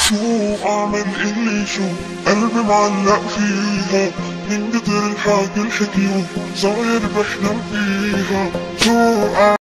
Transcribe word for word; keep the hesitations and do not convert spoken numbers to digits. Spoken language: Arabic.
شو اعمل اللي شو قلبي معلق فيها من كتر الحكي الحكيو صاير بحلم فيها. شو